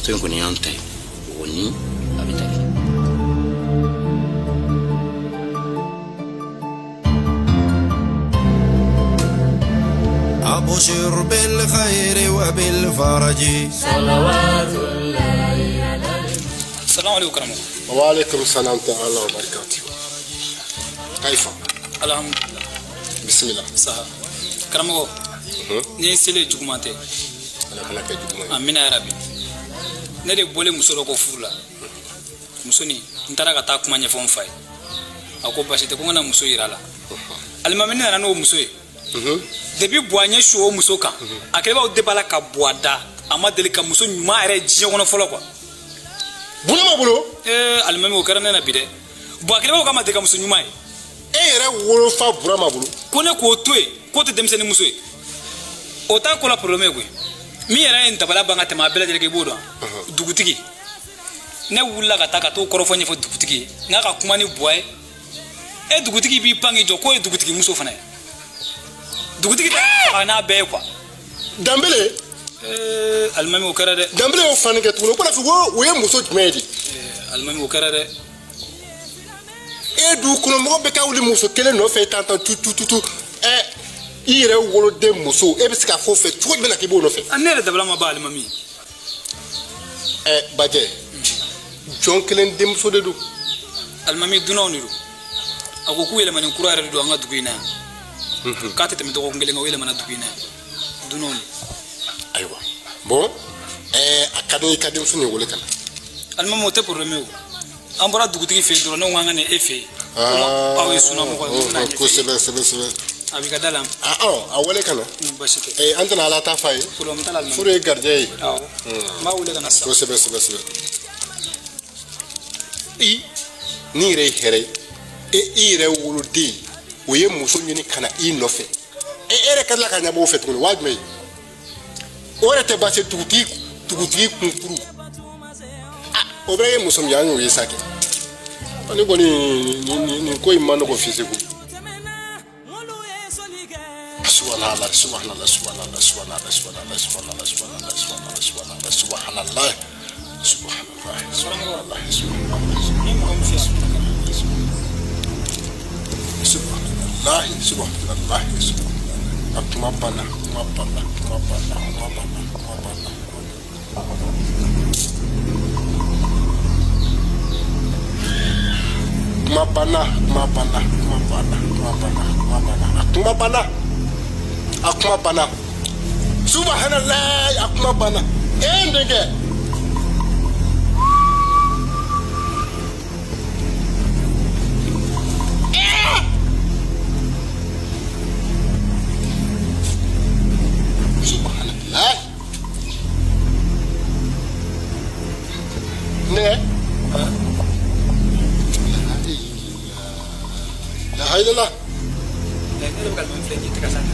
moto in kɔni y'an ta ye o ni a bɛ taa. أبشر بالخير وبالفرج صلوات الله عليه. السلام عليكم ورحمة الله. وعليكم السلام تعالى وبركاته. كيف؟ الحمد لله. بسم الله. صح. كرمو. نيسيلي جومانتي. أمين يا ربي. نري بولي مسولو كفولا. مسوني. نتارا كتا كمان يفون فاي. أكو باشي تكون أنا مسوي رالا. المامني أنا نو مسوي. Depuis boigné chaud musoka akeba o debala ka boada amadeli ka muso nyuma ere jiye wono folo quoi bulu ma bulu almami o karana na bide bo akeba o kama de ka muso nyuma ere wolo fa bura ma bulu kone ko toy ko te demseni muso o ta ko la problème ko mi ere en tabala banga te ma bela de ke bodo dugutigi ne wulla ka ta ka to korofo nyefo dugutigi nga ka kuma ni boy e dugutigi bi pangi jo ko e dugutigi muso fana dugutigi ana be quoi dambele almami o karade dambele o fani ke tuno ko na fi wo ye muso jumedi almami o karade e du kuno mo be ka wuli muso kele no fe tantan tu ire wolo de muso e be sika fo fe tu be na ke bo no fe anere dabla ma ba almami baje jon kelen de muso de du almami duno niru ako ku yele manin kurare do anga dugina kati teme to ngele ngawele mana dugina dunoni aywa bon akado ikadem suni wole kana alma mote pour remeo ambora dugutigi fe do no wanga ne efe awe suna mo ko sebe abika dalam awole kana bashite antana ala ta fay pour mo talal fure gardé ma wole kana sa ko sebe ni re here ire wuludi oye muso nyini kana inofe ere kadla kanya bo fet ko wadme ore te basse tuguti kunkuru obreye muso myanyo yesake ani boni ni ko imano ko fisiku subhanallah subhanallah atumapana subhanallah akumapana endege ne la hayla la ngere bakal mo flengi tikasana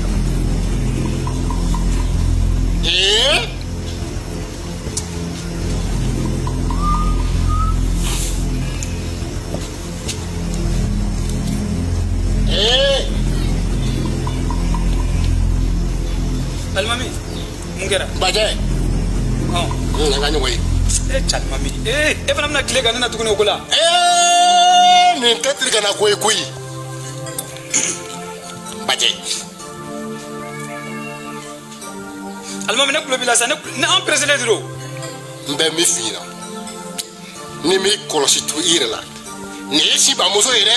almami mungera baje ngani way chalmami e fana na kile ganana tukune okula ni tetri kana koy baje almami ne kulo bila sa ne en président diro mbe mi fina ni mi kolosi tu ire la ni si ba muso ire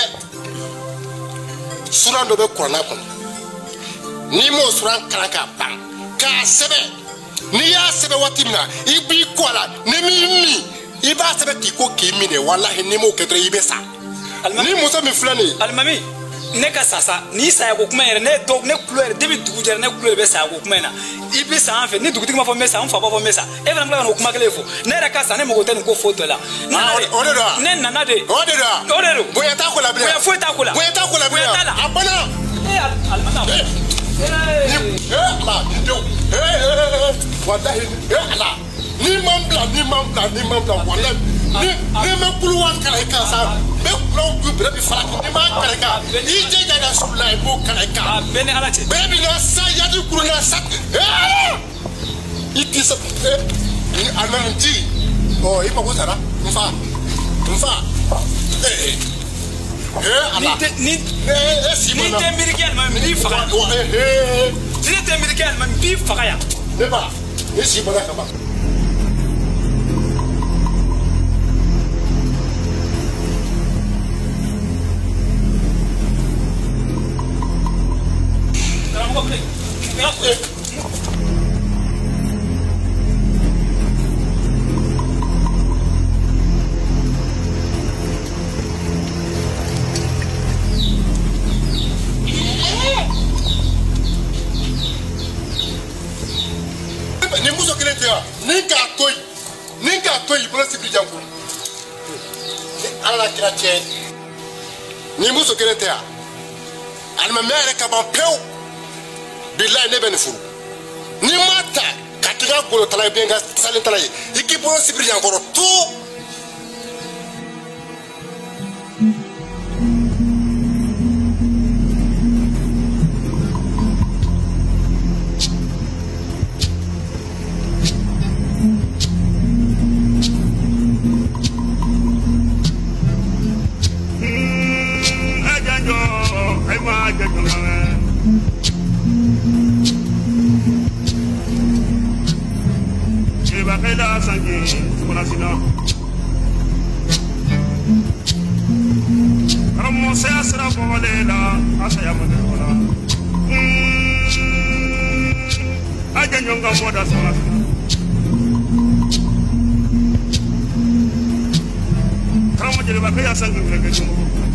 suran do be korona kono ni mo suran kala ka bang ka sebe ni ya sebe watimna ibi kola ni mi iba sebe ki ko ki mi ne wallahi ni mo ketre ibe sa ni muso mi flani almami ne ka sasa ni sa ya ko kuma yere ne do ne couleur debi dugujere ne couleur be sa ko kuma na ibi sa en fait ni dugutigi ma fo mesa on fa ba fo mesa e vraiment la ko kuma kele fo ne ra ka sa ne mo ko ten ko photo la ne nana de odero boya ta ko la bia boya fo ta ko la abana almana wallahi ala ni mambla wallahi ni me kuluwan kala ka sa be kulo du brebi falaki ni ma kala ka ni je da sulai bo kala ka bene ala che brebi na sa yadi kuruna sa itisa ni ananti Oh, il faut ça là. Mfa. Allah. Ni te américain ma mi faga. Ni te américain ma mi faga ya. Ne pas. Ne si bona kaba. Ninga toy bolo sibi jangu ala kira che ni muso kene te alma mere ka ban pew billahi ne ben furu ni mata ka tiga golo tala benga salen tala iki bolo sibi jangu to Kamu jadi pakai asal kita kerja.